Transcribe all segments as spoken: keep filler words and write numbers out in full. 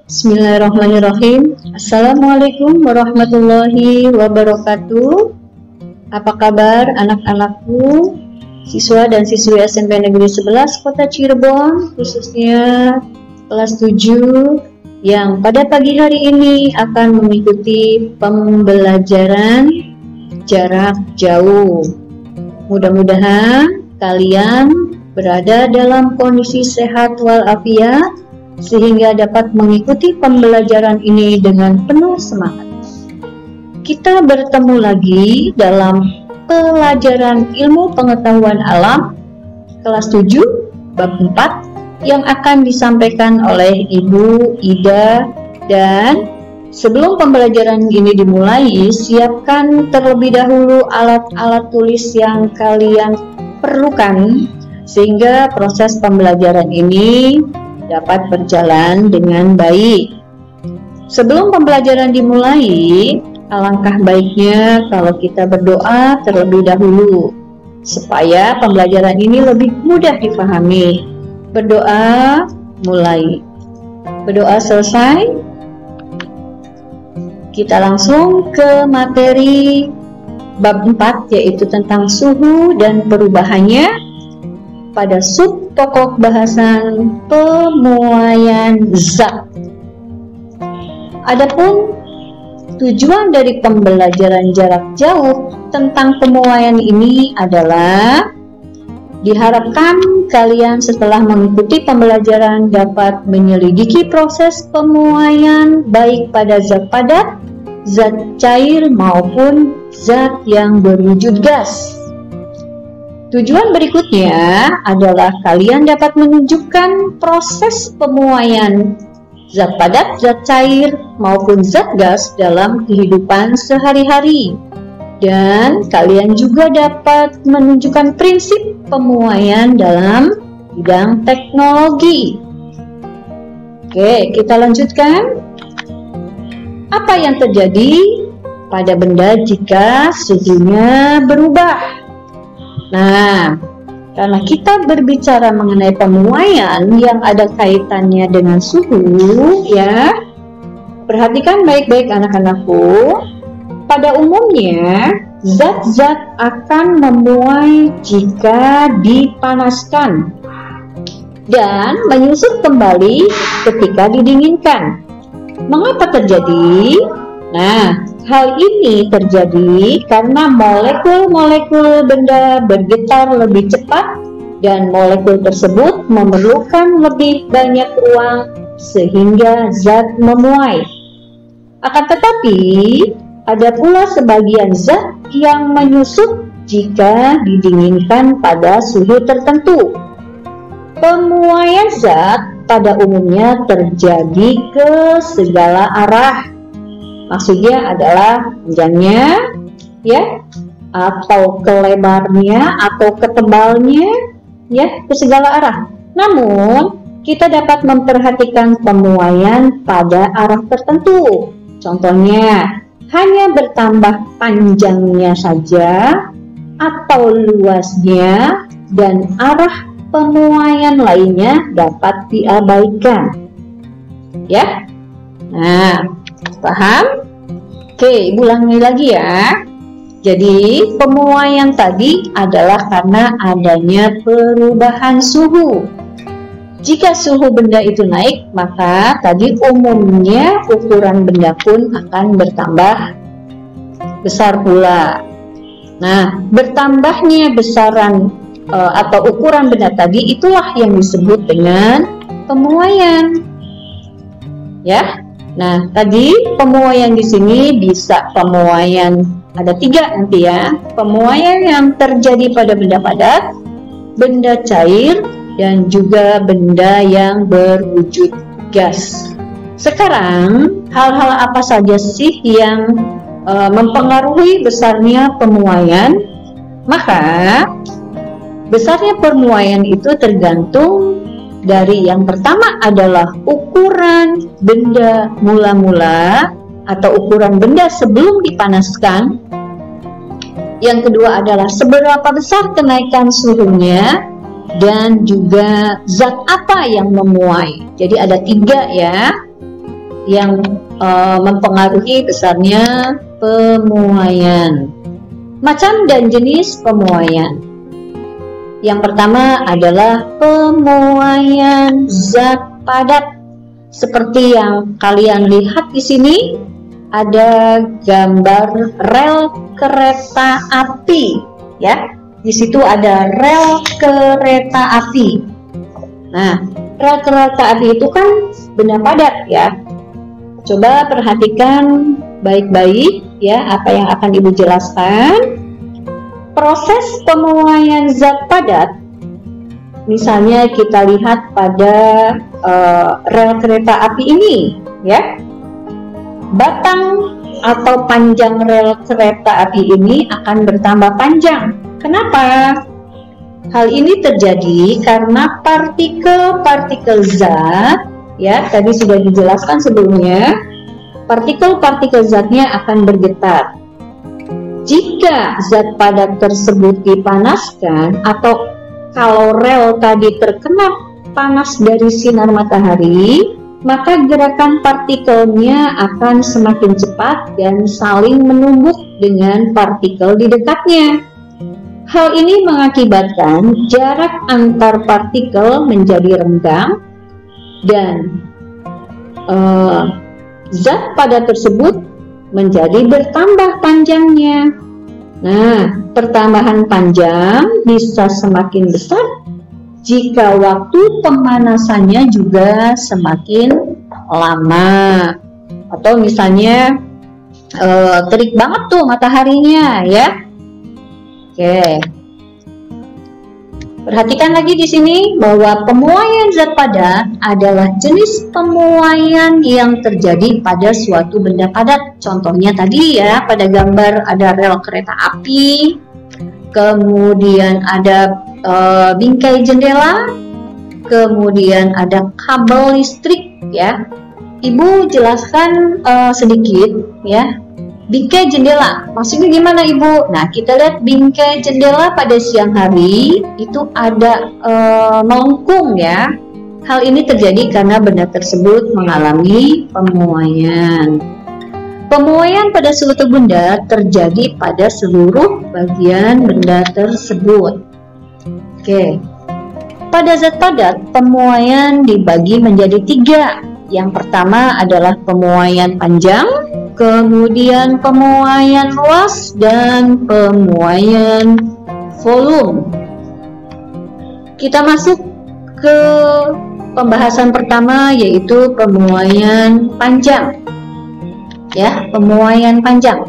Bismillahirrahmanirrahim. Assalamualaikum warahmatullahi wabarakatuh. Apa kabar anak-anakku, siswa dan siswi S M P Negeri sebelas Kota Cirebon, khususnya kelas tujuh yang pada pagi hari ini akan mengikuti pembelajaran jarak jauh. Mudah-mudahan kalian berada dalam kondisi sehat walafiat sehingga dapat mengikuti pembelajaran ini dengan penuh semangat. Kita bertemu lagi dalam pelajaran ilmu pengetahuan alam kelas tujuh bab empat yang akan disampaikan oleh Ibu Ida. Dan sebelum pembelajaran ini dimulai, siapkan terlebih dahulu alat-alat tulis yang kalian perlukan sehingga proses pembelajaran ini dapat berjalan dengan baik. Sebelum pembelajaran dimulai, alangkah baiknya kalau kita berdoa terlebih dahulu supaya pembelajaran ini lebih mudah dipahami. Berdoa mulai. Berdoa selesai, kita langsung ke materi bab empat, yaitu tentang suhu dan perubahannya pada sub pokok bahasan pemuaian zat. Adapun tujuan dari pembelajaran jarak jauh tentang pemuaian ini adalah diharapkan kalian setelah mengikuti pembelajaran dapat menyelidiki proses pemuaian baik pada zat padat, zat cair maupun zat yang berwujud gas. Tujuan berikutnya adalah kalian dapat menunjukkan proses pemuaian zat padat, zat cair, maupun zat gas dalam kehidupan sehari-hari. Dan kalian juga dapat menunjukkan prinsip pemuaian dalam bidang teknologi. Oke, kita lanjutkan. Apa yang terjadi pada benda jika suhunya berubah? Nah, karena kita berbicara mengenai pemuaian yang ada kaitannya dengan suhu, ya, perhatikan baik-baik anak-anakku. Pada umumnya, zat-zat akan memuai jika dipanaskan dan menyusut kembali ketika didinginkan. Mengapa terjadi? Nah, hal ini terjadi karena molekul-molekul benda bergetar lebih cepat dan molekul tersebut memerlukan lebih banyak ruang sehingga zat memuai. Akan tetapi, ada pula sebagian zat yang menyusut jika didinginkan pada suhu tertentu. Pemuaian zat pada umumnya terjadi ke segala arah. Maksudnya adalah panjangnya, ya, atau ke lebarnya, atau ke tebalnya, ya, ke segala arah. Namun, kita dapat memperhatikan pemuaian pada arah tertentu. Contohnya, hanya bertambah panjangnya saja, atau luasnya, dan arah pemuaian lainnya dapat diabaikan. Ya, nah. Paham? Oke, ulangi lagi ya. Jadi, pemuaian tadi adalah karena adanya perubahan suhu. Jika suhu benda itu naik, maka tadi umumnya ukuran benda pun akan bertambah besar pula. Nah, bertambahnya besaran e, atau ukuran benda tadi itulah yang disebut dengan pemuaian. Ya. Nah, tadi pemuaian di sini bisa pemuaian ada tiga nanti ya. Pemuaian yang terjadi pada benda padat, benda cair, dan juga benda yang berwujud gas. Sekarang, hal-hal apa saja sih yang e, mempengaruhi besarnya pemuaian? Maka, besarnya pemuaian itu tergantung dari yang pertama adalah ukuran benda mula-mula atau ukuran benda sebelum dipanaskan. Yang kedua adalah seberapa besar kenaikan suhunya, dan juga zat apa yang memuai. Jadi ada tiga ya. yang uh, mempengaruhi besarnya pemuaian. Macam dan jenis pemuaian. Yang pertama adalah pemuaian zat padat. Seperti yang kalian lihat di sini, ada gambar rel kereta api, ya. Di situ ada rel kereta api. Nah, rel kereta api itu kan benda padat, ya. Coba perhatikan baik-baik, ya, apa yang akan Ibu jelaskan. Proses pemuaian zat padat, misalnya kita lihat pada uh, rel kereta api ini, ya, batang atau panjang rel kereta api ini akan bertambah panjang. Kenapa? Hal ini terjadi karena partikel-partikel zat, ya, tadi sudah dijelaskan sebelumnya, partikel-partikel zatnya akan bergetar. Jika zat padat tersebut dipanaskan atau kalau rel tadi terkena panas dari sinar matahari, maka gerakan partikelnya akan semakin cepat dan saling menumbuk dengan partikel di dekatnya. Hal ini mengakibatkan jarak antar partikel menjadi renggang dan uh, zat padat tersebut menjadi bertambah panjangnya. Nah, pertambahan panjang bisa semakin besar jika waktu pemanasannya juga semakin lama. Atau misalnya eh, terik banget tuh mataharinya, ya. Oke. Perhatikan lagi di sini bahwa pemuaian zat padat adalah jenis pemuaian yang terjadi pada suatu benda padat. Contohnya tadi, ya, pada gambar ada rel kereta api, kemudian ada e, bingkai jendela, kemudian ada kabel listrik, ya. Ibu jelaskan e, sedikit, ya. Bingkai jendela, maksudnya gimana, Ibu? Nah, kita lihat bingkai jendela pada siang hari itu ada e, melengkung, ya. Hal ini terjadi karena benda tersebut mengalami pemuaian. Pemuaian pada suatu benda terjadi pada seluruh bagian benda tersebut. Oke. Pada zat padat, pemuaian dibagi menjadi tiga. Yang pertama adalah pemuaian panjang, kemudian pemuaian luas, dan pemuaian volume. Kita masuk ke pembahasan pertama, yaitu pemuaian panjang. Ya, pemuaian panjang.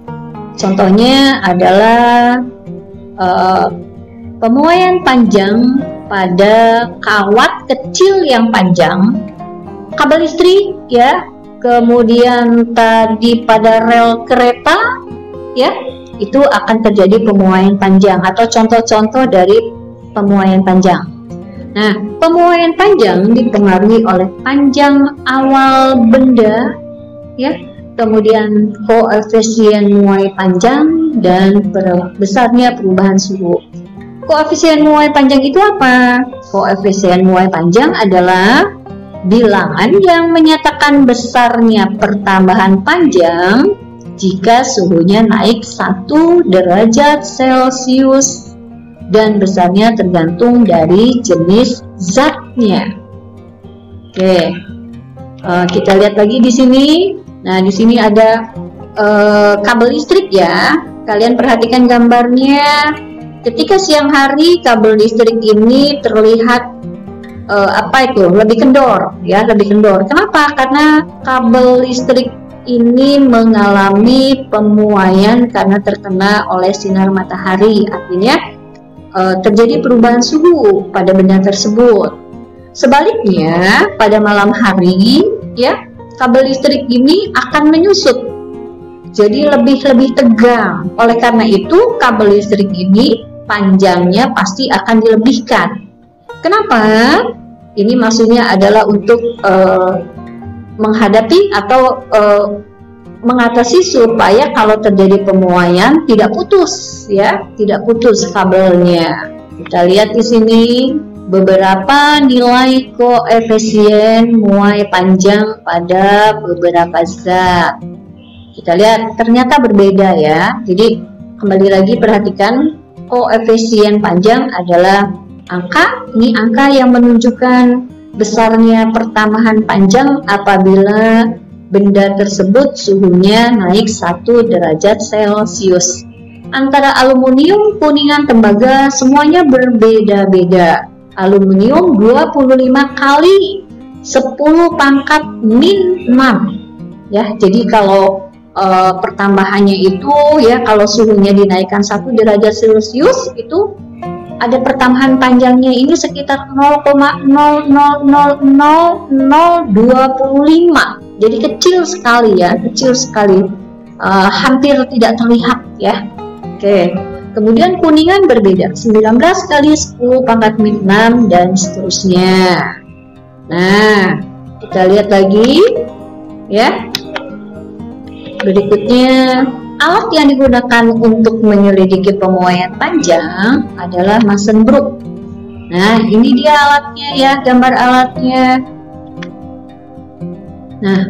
Contohnya adalah uh, pemuaian panjang pada kawat kecil yang panjang, kabel listrik, ya, kemudian tadi pada rel kereta, ya, itu akan terjadi pemuaian panjang atau contoh-contoh dari pemuaian panjang. Nah, pemuaian panjang dipengaruhi oleh panjang awal benda, ya, kemudian koefisien muai panjang dan besarnya perubahan suhu. Koefisien muai panjang itu apa? Koefisien muai panjang adalah bilangan yang menyatakan besarnya pertambahan panjang jika suhunya naik satu derajat Celcius dan besarnya tergantung dari jenis zatnya. Oke, uh, kita lihat lagi di sini. Nah, di sini ada uh, kabel listrik, ya. Kalian perhatikan gambarnya. Ketika siang hari, kabel listrik ini terlihat uh, apa itu? Lebih kendor, ya, lebih kendor. Kenapa? Karena kabel listrik ini mengalami pemuaian karena terkena oleh sinar matahari. Artinya uh, terjadi perubahan suhu pada benda tersebut. Sebaliknya, pada malam hari, ya, kabel listrik ini akan menyusut, jadi lebih-lebih tegang. Oleh karena itu, kabel listrik ini panjangnya pasti akan dilebihkan. Kenapa? Ini maksudnya adalah untuk uh, menghadapi atau uh, mengatasi supaya kalau terjadi pemuaian tidak putus, ya, tidak putus kabelnya. Kita lihat di sini beberapa nilai koefisien muai panjang pada beberapa zat. Kita lihat ternyata berbeda ya. Jadi kembali lagi perhatikan, koefisien panjang adalah angka, ini angka yang menunjukkan besarnya pertambahan panjang apabila benda tersebut suhunya naik satu derajat Celcius. Antara aluminium, kuningan, tembaga semuanya berbeda-beda. Aluminium dua puluh lima kali sepuluh pangkat min enam. Ya, jadi kalau e, pertambahannya itu ya, kalau suhunya dinaikkan satu derajat Celcius itu ada pertambahan panjangnya ini sekitar nol koma nol nol nol nol nol dua lima. Jadi kecil sekali ya, kecil sekali, uh, hampir tidak terlihat ya. Oke, kemudian kuningan berbeda, sembilan belas kali sepuluh pangkat min enam dan seterusnya. Nah, kita lihat lagi ya. Berikutnya, alat yang digunakan untuk menyelidiki pemuaian panjang adalah Massenbrook. Nah, ini dia alatnya ya, gambar alatnya. Nah,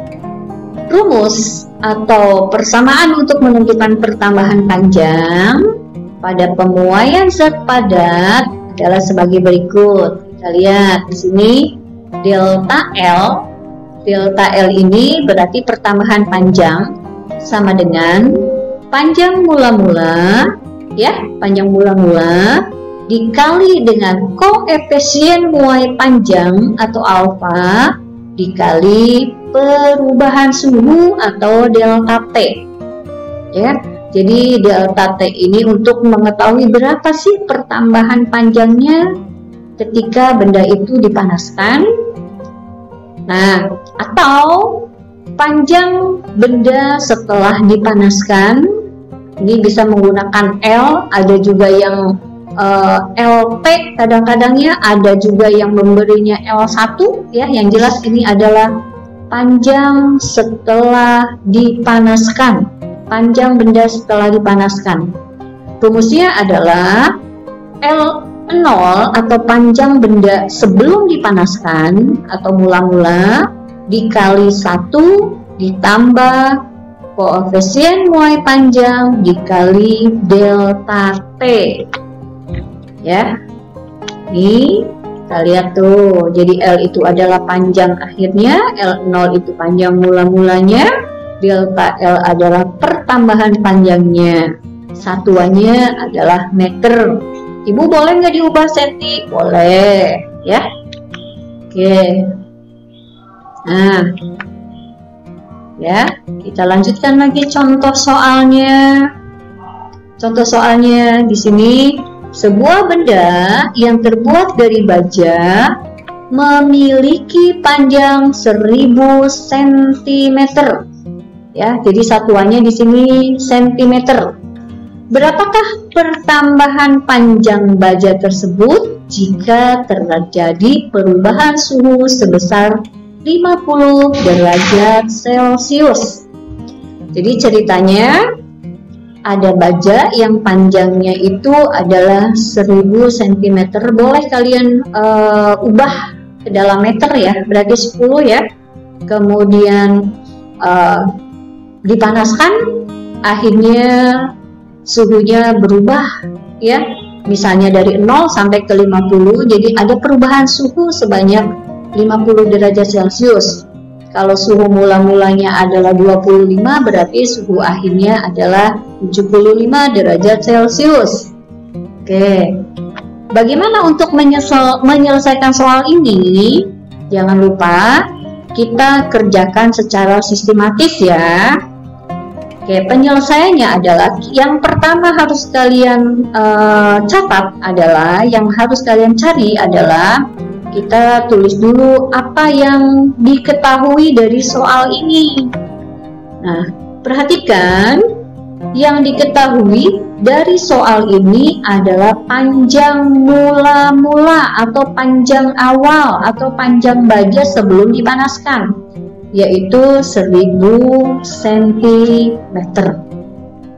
rumus atau persamaan untuk menentukan pertambahan panjang pada pemuaian zat padat adalah sebagai berikut. Kita lihat di sini delta L. Delta L ini berarti pertambahan panjang sama dengan panjang mula-mula ya, panjang mula-mula dikali dengan koefisien muai panjang atau alfa dikali perubahan suhu atau delta T ya. Jadi delta T ini untuk mengetahui berapa sih pertambahan panjangnya ketika benda itu dipanaskan. Nah, atau panjang benda setelah dipanaskan ini bisa menggunakan L, ada juga yang uh, L P kadang-kadangnya, ada juga yang memberinya L satu ya. Yang jelas ini adalah panjang setelah dipanaskan, panjang benda setelah dipanaskan. Rumusnya adalah L nol atau panjang benda sebelum dipanaskan atau mula-mula dikali satu ditambah koefisien muai panjang dikali delta T ya. Ini kita lihat tuh, jadi L itu adalah panjang akhirnya, L nol itu panjang mula-mulanya, delta L adalah pertambahan panjangnya, satuannya adalah meter. Ibu boleh nggak diubah senti? Boleh ya. Oke, nah ya, kita lanjutkan lagi contoh soalnya. Contoh soalnya di sini, sebuah benda yang terbuat dari baja memiliki panjang seribu sentimeter. Ya, jadi satuannya di sini sentimeter. Berapakah pertambahan panjang baja tersebut jika terjadi perubahan suhu sebesar lima puluh derajat Celcius? Jadi ceritanya ada baja yang panjangnya itu adalah seribu sentimeter. Boleh kalian uh, ubah ke dalam meter ya, berarti sepuluh ya. Kemudian uh, dipanaskan, akhirnya suhunya berubah ya. Misalnya dari nol sampai ke lima puluh, jadi ada perubahan suhu sebanyak lima puluh derajat Celcius. Kalau suhu mula-mulanya adalah dua puluh lima, berarti suhu akhirnya adalah tujuh puluh lima derajat Celcius. Oke, bagaimana untuk menyesal, menyelesaikan soal ini? Jangan lupa kita kerjakan secara sistematis ya. Oke, penyelesaiannya adalah yang pertama harus kalian uh, catat adalah, yang harus kalian cari adalah, kita tulis dulu apa yang diketahui dari soal ini. Nah, perhatikan yang diketahui dari soal ini adalah panjang mula-mula atau panjang awal atau panjang baja sebelum dipanaskan, yaitu seribu sentimeter.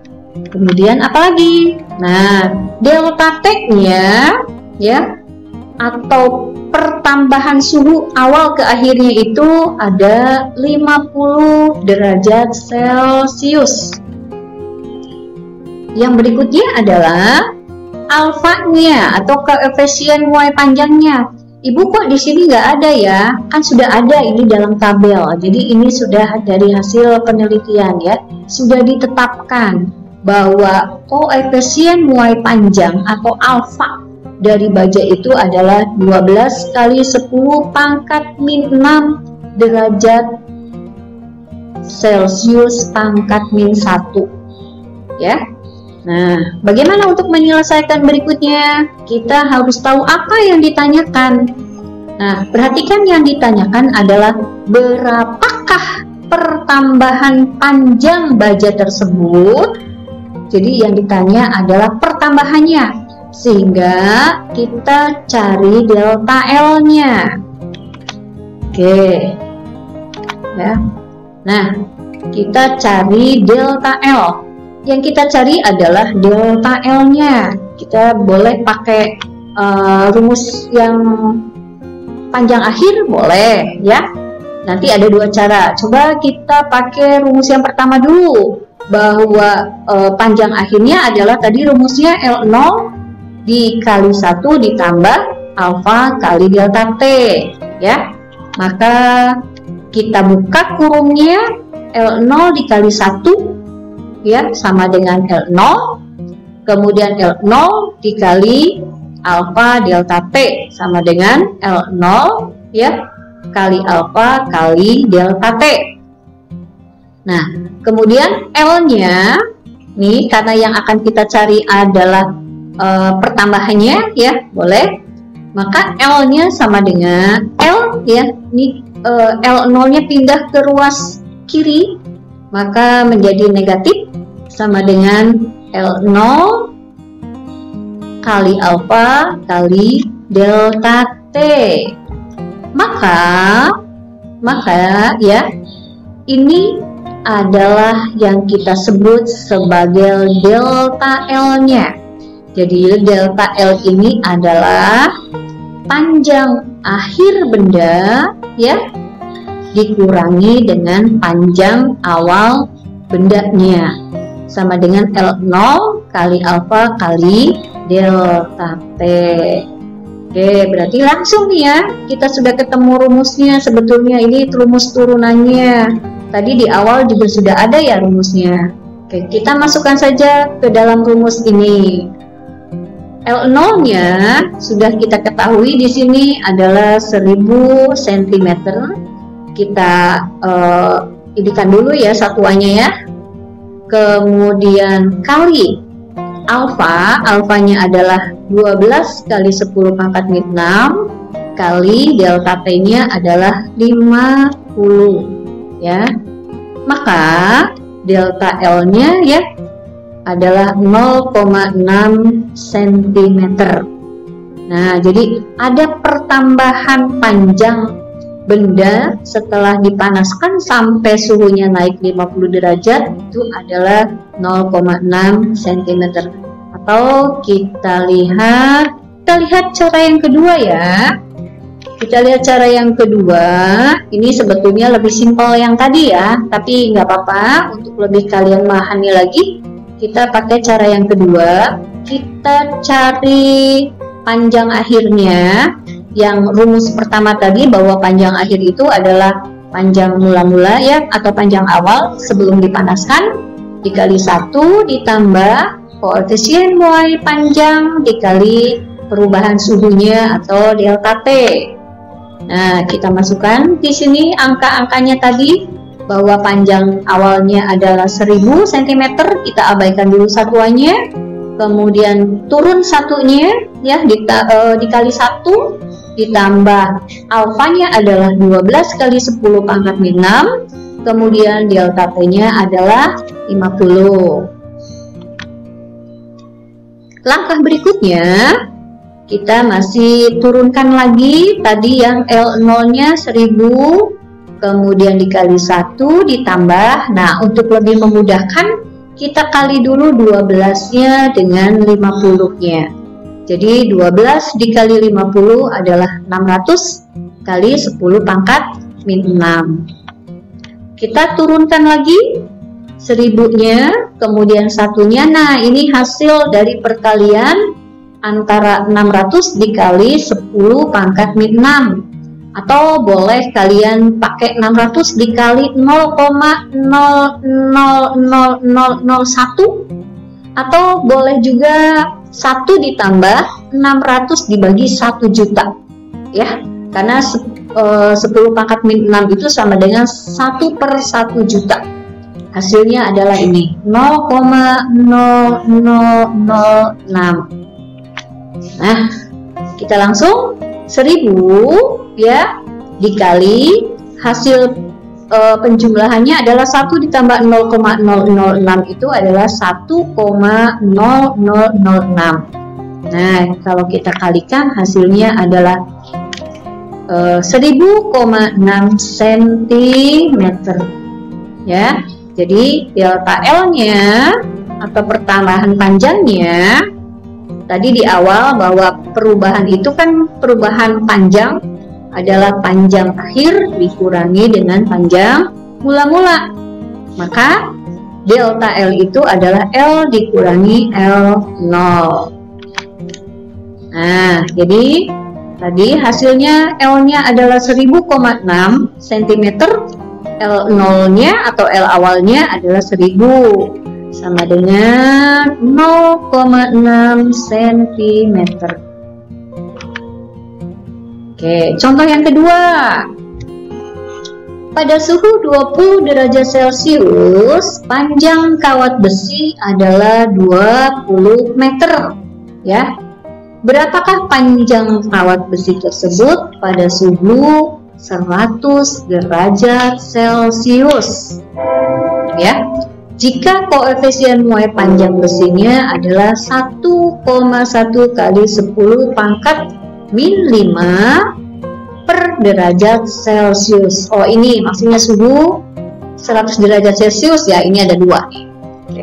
Kemudian apa lagi? Nah, delta T-nya ya, atau pertambahan suhu awal ke akhirnya itu ada lima puluh derajat Celcius. Yang berikutnya adalah alfanya atau koefisien Y panjangnya. Ibu kok di sini nggak ada ya? Kan sudah ada ini dalam tabel. Jadi ini sudah dari hasil penelitian ya. Sudah ditetapkan bahwa koefisien Y panjang atau alfa dari baja itu adalah dua belas kali sepuluh pangkat min enam derajat Celcius pangkat min satu. Ya. Nah, bagaimana untuk menyelesaikan berikutnya? Kita harus tahu apa yang ditanyakan. Nah, perhatikan yang ditanyakan adalah berapakah pertambahan panjang baja tersebut. Jadi yang ditanya adalah pertambahannya, sehingga kita cari delta L-nya. Oke. Ya. Nah, kita cari delta L. Yang kita cari adalah delta L-nya. Kita boleh pakai uh, rumus yang panjang akhir, boleh ya. Nanti ada dua cara. Coba kita pakai rumus yang pertama dulu, bahwa uh, panjang akhirnya adalah tadi rumusnya L nol dikali satu ditambah alfa kali delta T ya. Maka kita buka kurungnya, L nol dikali satu ya sama dengan L nol, kemudian L nol dikali alfa delta T sama dengan L nol ya kali alfa kali delta T. Nah, kemudian L-nya nih, karena yang akan kita cari adalah e, pertambahannya ya, boleh. Maka L-nya sama dengan L ya, nih e, L nol-nya pindah ke ruas kiri, maka menjadi negatif sama dengan L nol kali alfa kali delta T. Maka maka ya, ini adalah yang kita sebut sebagai delta L-nya. Jadi delta L ini adalah panjang akhir benda ya dikurangi dengan panjang awal bendanya, sama dengan L nol kali alfa kali delta T. Oke, berarti langsung nih ya, kita sudah ketemu rumusnya. Sebetulnya ini rumus turunannya. Tadi di awal juga sudah ada ya rumusnya. Oke, kita masukkan saja ke dalam rumus ini. L nol-nya sudah kita ketahui di sini adalah seribu sentimeter. Kita uh, jadikan dulu ya satuannya ya. Kemudian kali alfa, alfanya adalah dua belas kali sepuluh pangkat min enam kali delta T-nya adalah lima puluh ya. Maka delta L-nya ya adalah nol koma enam sentimeter. Nah, jadi ada pertambahan panjang benda setelah dipanaskan sampai suhunya naik lima puluh derajat, itu adalah nol koma enam sentimeter. Atau kita lihat, kita lihat cara yang kedua ya. Kita lihat cara yang kedua, ini sebetulnya lebih simpel yang tadi ya, tapi nggak apa-apa, untuk lebih kalian memahami lagi, kita pakai cara yang kedua. Kita cari panjang akhirnya. Yang rumus pertama tadi bahwa panjang akhir itu adalah panjang mula-mula ya, atau panjang awal sebelum dipanaskan, dikali satu ditambah koefisien Y panjang dikali perubahan suhunya atau delta T. Nah, kita masukkan di sini angka-angkanya tadi, bahwa panjang awalnya adalah seribu sentimeter, kita abaikan dulu satuannya, kemudian turun satunya ya di, uh, dikali satu ditambah alfanya adalah dua belas kali sepuluh pangkat min enam, kemudian delta T-nya adalah lima puluh. Langkah berikutnya, kita masih turunkan lagi tadi yang L nol-nya seribu, kemudian dikali satu ditambah. Nah, untuk lebih memudahkan, kita kali dulu dua belas-nya dengan lima puluh-nya. Jadi dua belas dikali lima puluh adalah enam ratus kali sepuluh pangkat min enam. Kita turunkan lagi seribunya, kemudian satunya. Nah, ini hasil dari perkalian antara enam ratus dikali sepuluh pangkat min enam. Atau boleh kalian pakai enam ratus dikali nol koma nol nol nol nol nol satu. Atau boleh juga satu ditambah enam ratus dibagi satu juta. Ya, karena sepuluh pangkat min enam itu sama dengan satu per satu juta. Hasilnya adalah ini, nol koma nol nol nol enam. Nah, kita langsung seribu ya dikali hasil e, penjumlahannya adalah satu ditambah nol koma nol nol enam itu adalah satu koma nol nol nol enam. Nah, kalau kita kalikan hasilnya adalah e, seribu koma enam sentimeter. Ya. Jadi delta L-nya atau pertambahan panjangnya tadi di awal bahwa perubahan itu kan perubahan panjang adalah panjang akhir dikurangi dengan panjang mula-mula. Maka delta L itu adalah L dikurangi L nol. Nah, jadi tadi hasilnya L-nya adalah seribu koma enam sentimeter. L nol-nya atau L awalnya adalah seribu, sama dengan nol koma enam sentimeter. Oke, contoh yang kedua. Pada suhu dua puluh derajat Celcius, panjang kawat besi adalah dua puluh meter. Ya. Berapakah panjang kawat besi tersebut pada suhu seratus derajat Celcius? Ya, jika koefisien muai panjang besinya adalah satu koma satu kali sepuluh pangkat min lima per derajat Celcius. Oh, ini maksudnya suhu seratus derajat Celcius ya, ini ada dua nih. Oke.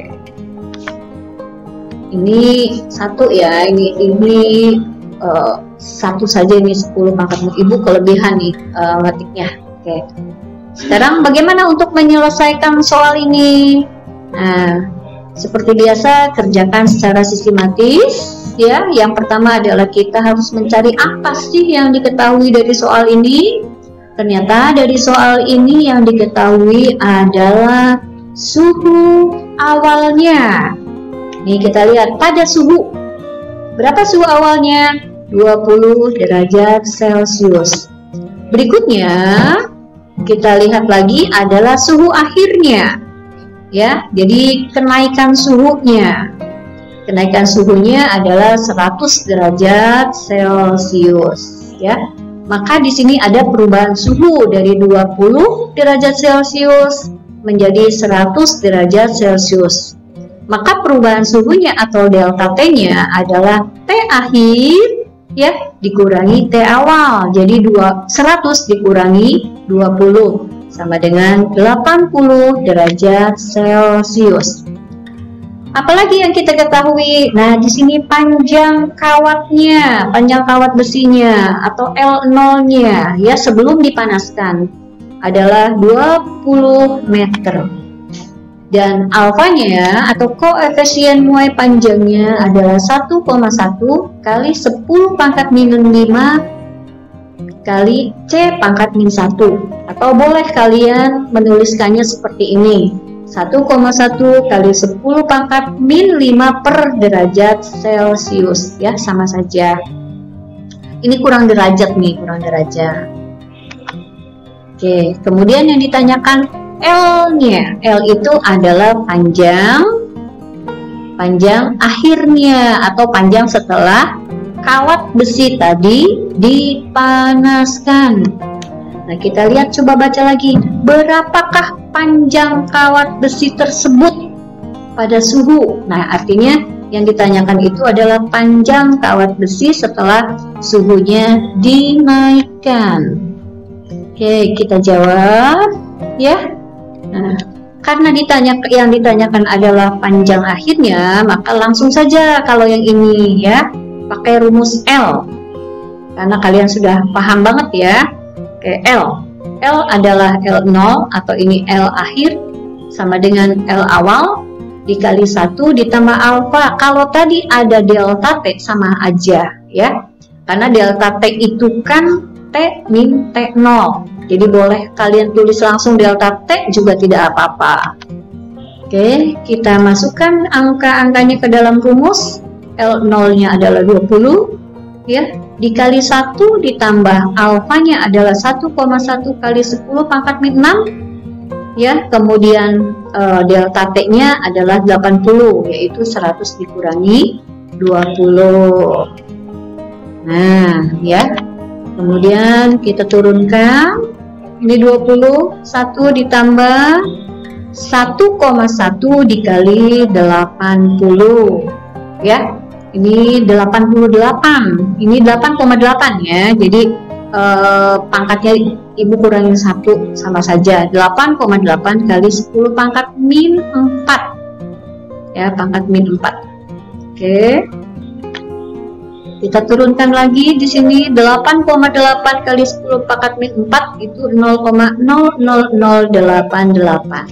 Ini satu ya, ini ini uh, satu saja, ini sepuluh pangkat ibu kelebihan nih uh, ngetiknya. Oke. Sekarang bagaimana untuk menyelesaikan soal ini? Nah, seperti biasa kerjakan secara sistematis ya. Yang pertama adalah kita harus mencari apa sih yang diketahui dari soal ini. Ternyata dari soal ini yang diketahui adalah suhu awalnya. Nih kita lihat pada suhu. Berapa suhu awalnya? dua puluh derajat Celcius. Berikutnya kita lihat lagi adalah suhu akhirnya. Ya, jadi kenaikan suhunya. Kenaikan suhunya adalah seratus derajat Celcius, ya. Maka di sini ada perubahan suhu dari dua puluh derajat Celcius menjadi seratus derajat Celcius. Maka perubahan suhunya atau delta T-nya adalah T akhir ya dikurangi T awal. Jadi seratus dikurangi dua puluh sama dengan delapan puluh derajat Celcius. Apalagi yang kita ketahui? Nah, di sini panjang kawatnya, panjang kawat besinya atau L nol-nya ya sebelum dipanaskan adalah dua puluh meter. Dan alfanya atau koefisien muai panjangnya adalah satu koma satu kali sepuluh pangkat minus lima kali C pangkat min satu. Atau boleh kalian menuliskannya seperti ini, satu koma satu kali sepuluh pangkat min lima per derajat Celcius, ya sama saja. Ini kurang derajat nih, kurang derajat. Oke, kemudian yang ditanyakan L-nya. L itu adalah panjang panjang akhirnya atau panjang setelah kawat besi tadi dipanaskan. Nah, kita lihat, coba baca lagi. Berapakah panjang kawat besi tersebut pada suhu? Nah, artinya yang ditanyakan itu adalah panjang kawat besi setelah suhunya dinaikkan. Oke, kita jawab ya. Nah, karena ditanya yang ditanyakan adalah panjang akhirnya, maka langsung saja kalau yang ini ya. pakai rumus L. Karena kalian sudah paham banget ya. Oke, L. L adalah L nol atau ini L akhir sama dengan L awal dikali satu ditambah alfa. Kalau tadi ada delta T sama aja ya. Karena delta T itu kan T min T nol. Jadi boleh kalian tulis langsung delta T juga tidak apa-apa. Oke, kita masukkan angka-angkanya ke dalam rumus. L nol-nya adalah dua puluh ya, dikali satu ditambah alfanya adalah satu koma satu kali sepuluh pangkat min enam ya, kemudian e, delta T-nya adalah delapan puluh, yaitu seratus dikurangi dua puluh. Nah ya, kemudian kita turunkan ini dua puluh, satu ditambah satu koma satu dikali delapan puluh ya. Ini delapan puluh delapan, ini delapan koma delapan ya, jadi eh, pangkatnya ibu kurangin satu sama saja, delapan koma delapan kali sepuluh pangkat min empat ya, pangkat min empat. Oke, kita turunkan lagi di sini, delapan koma delapan kali sepuluh pangkat min empat itu nol koma nol nol nol delapan delapan.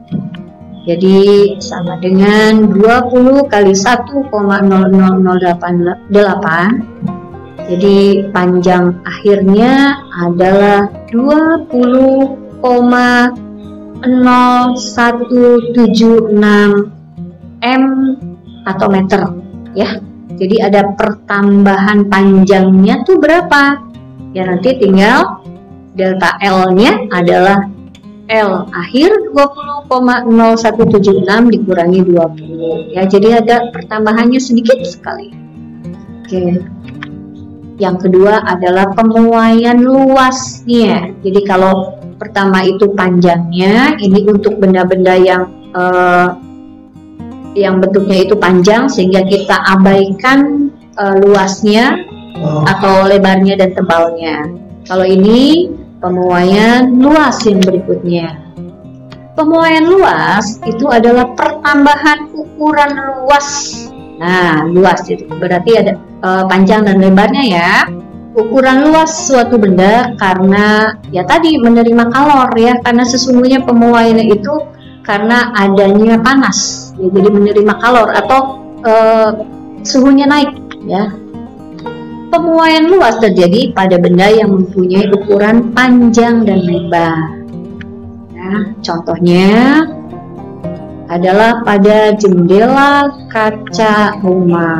Jadi sama dengan dua puluh kali satu koma nol nol nol delapan delapan. Jadi panjang akhirnya adalah dua puluh koma nol satu tujuh enam M atau meter ya. Jadi ada pertambahan panjangnya tuh berapa? Ya nanti tinggal delta L-nya adalah L akhir dua puluh koma nol satu tujuh enam dikurangi dua puluh ya, jadi ada pertambahannya sedikit sekali. Oke, yang kedua adalah pemuaian luasnya. Jadi kalau pertama itu panjangnya, ini untuk benda-benda yang eh, yang bentuknya itu panjang sehingga kita abaikan eh, luasnya atau lebarnya dan tebalnya. Kalau ini pemuaian luas yang berikutnya. Pemuaian luas itu adalah pertambahan ukuran luas. Nah, luas itu berarti ada e, panjang dan lebarnya ya. Ukuran luas suatu benda karena ya tadi menerima kalor ya, karena sesungguhnya pemuaiannya itu karena adanya panas. Ya, jadi menerima kalor atau e, suhunya naik ya. Pemuaian luas terjadi pada benda yang mempunyai ukuran panjang dan lebar. Ya, contohnya adalah pada jendela kaca rumah.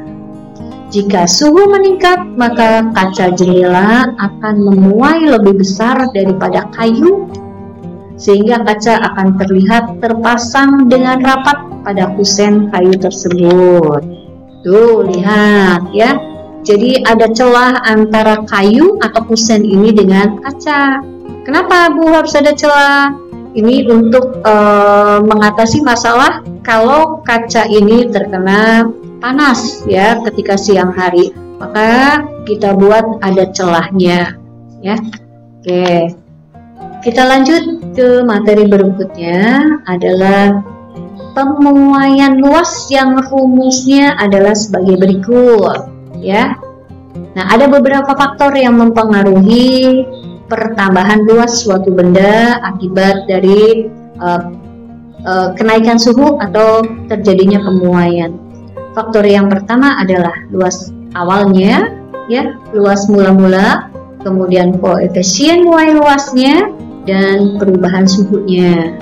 Jika suhu meningkat, maka kaca jendela akan memuai lebih besar daripada kayu, sehingga kaca akan terlihat terpasang dengan rapat pada kusen kayu tersebut. Tuh, lihat ya. Jadi ada celah antara kayu atau kusen ini dengan kaca. Kenapa Bu harus ada celah? Ini untuk e, mengatasi masalah kalau kaca ini terkena panas ya ketika siang hari. Maka kita buat ada celahnya ya. Oke. Kita lanjut ke materi berikutnya adalah pemuaian luas yang rumusnya adalah sebagai berikut. Ya, nah ada beberapa faktor yang mempengaruhi pertambahan luas suatu benda akibat dari uh, uh, kenaikan suhu atau terjadinya pemuaian. Faktor yang pertama adalah luas awalnya, ya, luas mula-mula, kemudian koefisien muai luasnya dan perubahan suhunya.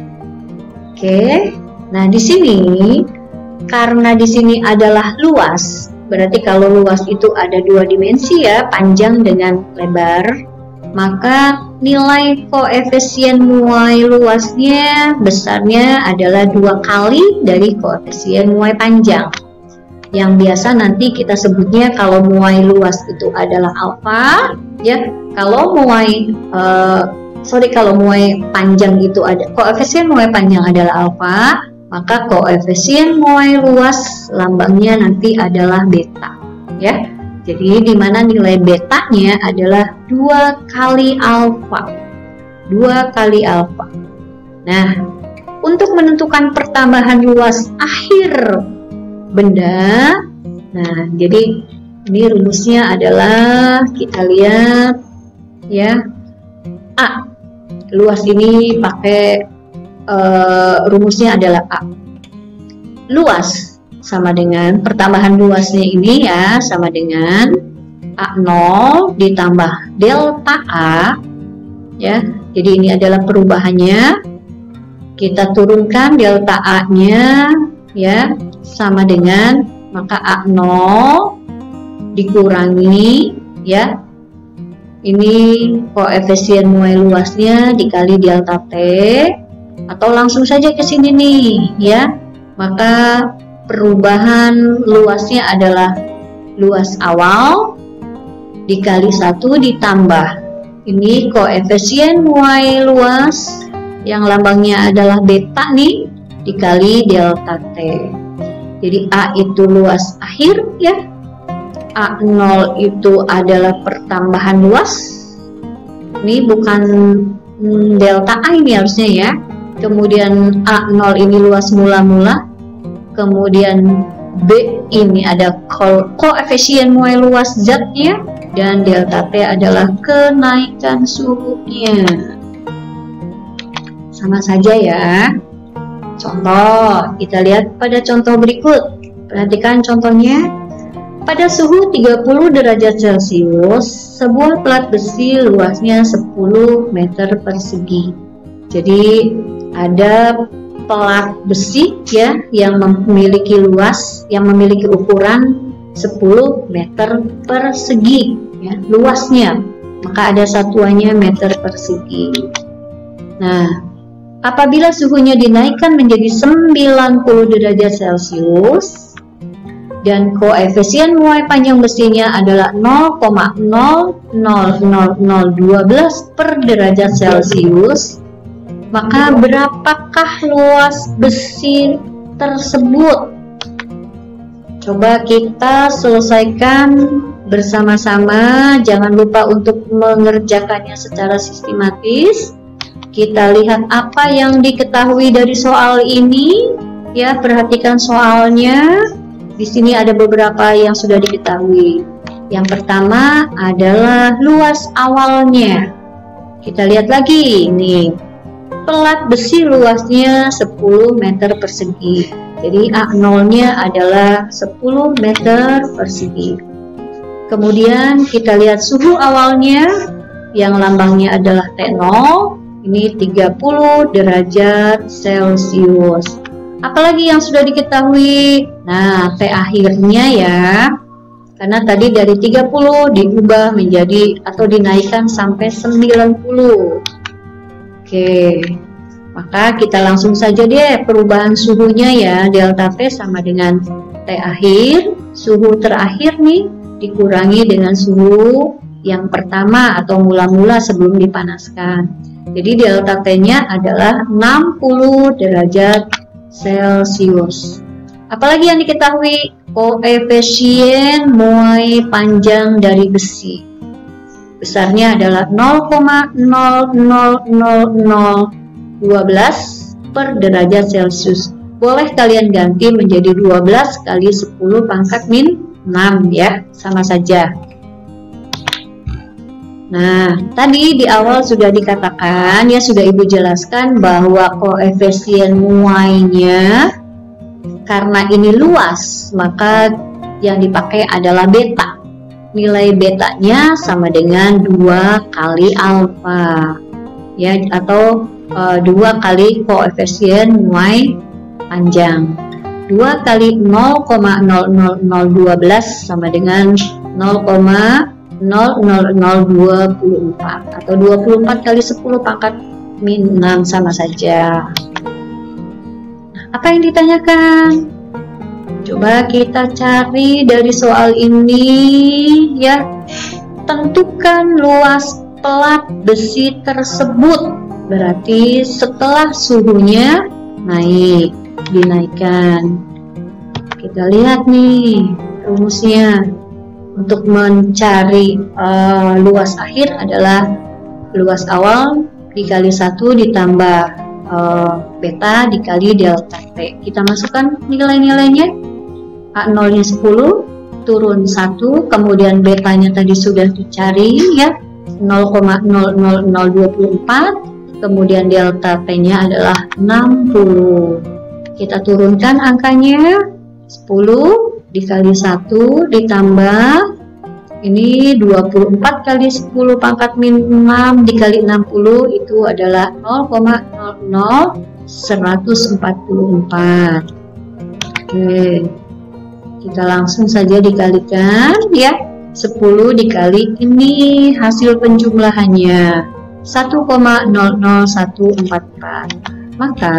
Oke, nah di sini karena di sini adalah luas. Berarti kalau luas itu ada dua dimensi ya, panjang dengan lebar, maka nilai koefisien muai luasnya besarnya adalah dua kali dari koefisien muai panjang. Yang biasa nanti kita sebutnya kalau muai luas itu adalah alfa, ya. Kalau muai uh, sorry kalau muai panjang itu ada koefisien muai panjang adalah alfa, maka koefisien muai luas lambangnya nanti adalah beta, ya. Jadi di mana nilai betanya adalah dua kali alfa. dua kali alfa. Nah, untuk menentukan pertambahan luas akhir benda, Nah, jadi ini rumusnya adalah kita lihat ya, A. Luas ini pakai uh, rumusnya adalah A. Luas sama dengan pertambahan luasnya ini ya, sama dengan A nol ditambah delta A ya. Jadi ini adalah perubahannya. Kita turunkan delta A-nya ya, sama dengan maka A nol dikurangi ya, ini koefisien muai luasnya dikali delta T, atau langsung saja ke sini nih ya, maka perubahan luasnya adalah luas awal dikali satu ditambah ini koefisien muai luas yang lambangnya adalah beta nih dikali delta T. Jadi A itu luas akhir ya, A nol itu adalah pertambahan luas, ini bukan delta A ini harusnya ya. Kemudian A nol ini luas mula-mula, kemudian B ini ada ko koefisien muai luas zatnya, dan delta T adalah kenaikan suhunya. Sama saja ya. Contoh, kita lihat pada contoh berikut. Perhatikan contohnya. Pada suhu tiga puluh derajat Celcius, sebuah pelat besi luasnya sepuluh meter persegi. Jadi ada pelat besi ya yang memiliki luas, yang memiliki ukuran sepuluh meter persegi ya, luasnya. Maka ada satuannya meter persegi. Nah, apabila suhunya dinaikkan menjadi sembilan puluh derajat Celcius dan koefisien muai panjang besinya adalah nol koma nol nol nol nol satu dua per derajat Celcius, maka berapakah luas besi tersebut? Coba kita selesaikan bersama-sama, jangan lupa untuk mengerjakannya secara sistematis. Kita lihat apa yang diketahui dari soal ini ya, perhatikan soalnya. Di sini ada beberapa yang sudah diketahui. Yang pertama adalah luas awalnya. Kita lihat lagi ini. Pelat besi luasnya sepuluh meter persegi. Jadi A nol-nya adalah sepuluh meter persegi. Kemudian kita lihat suhu awalnya yang lambangnya adalah T nol. Ini tiga puluh derajat Celcius. Apalagi yang sudah diketahui? Nah, T akhirnya ya. Karena tadi dari tiga puluh diubah menjadi atau dinaikkan sampai sembilan puluh. Oke. Maka kita langsung saja deh perubahan suhunya ya. Delta T sama dengan T akhir, suhu terakhir nih dikurangi dengan suhu yang pertama atau mula-mula sebelum dipanaskan. Jadi delta T-nya adalah enam puluh derajat Celcius. Apalagi yang diketahui? Koefisien muai panjang dari besi. Besarnya adalah nol koma nol nol nol nol dua belas per derajat Celcius. Boleh kalian ganti menjadi dua belas kali sepuluh pangkat min enam ya, sama saja. Nah, tadi di awal sudah dikatakan, ya sudah Ibu jelaskan bahwa koefisien muainya, karena ini luas, maka yang dipakai adalah beta. Nilai betanya sama dengan dua kali alfa, ya, atau e, dua kali koefisien muai panjang. dua kali nol koma nol nol nol dua belas sama dengan nol koma nol nol nol dua empat, atau dua puluh empat kali sepuluh pangkat min enam, sama saja. Nah, apa yang ditanyakan? Coba kita cari dari soal ini ya. Tentukan luas pelat besi tersebut. Berarti setelah suhunya naik, dinaikkan. Kita lihat nih rumusnya. Untuk mencari uh, luas akhir adalah luas awal dikali satu ditambah uh, beta dikali delta T. Kita masukkan nilai-nilainya. A nol-nya sepuluh, turun satu, kemudian betanya tadi sudah dicari ya, nol koma nol nol nol dua empat, kemudian delta T-nya adalah enam puluh. Kita turunkan angkanya, sepuluh dikali satu ditambah ini dua puluh empat kali sepuluh pangkat min enam dikali enam puluh itu adalah nol koma nol nol seratus empat puluh empat. Oke, kita langsung saja dikalikan ya, sepuluh dikali ini hasil penjumlahannya satu koma nol nol satu empat empat, maka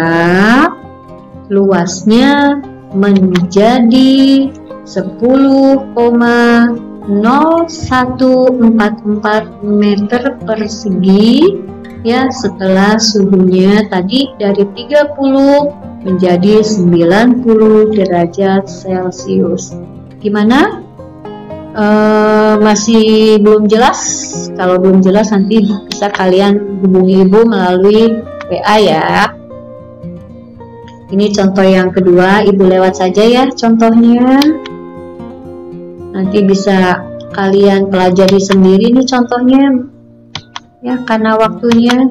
luasnya menjadi sepuluh koma nol satu empat empat meter persegi ya, setelah suhunya tadi dari tiga puluh menjadi sembilan puluh derajat Celcius. Gimana? Uh, masih belum jelas? Kalau belum jelas nanti bisa kalian hubungi ibu melalui W A ya. Ini contoh yang kedua, ibu lewat saja ya contohnya. Nanti bisa kalian pelajari sendiri nih contohnya ya, karena waktunya.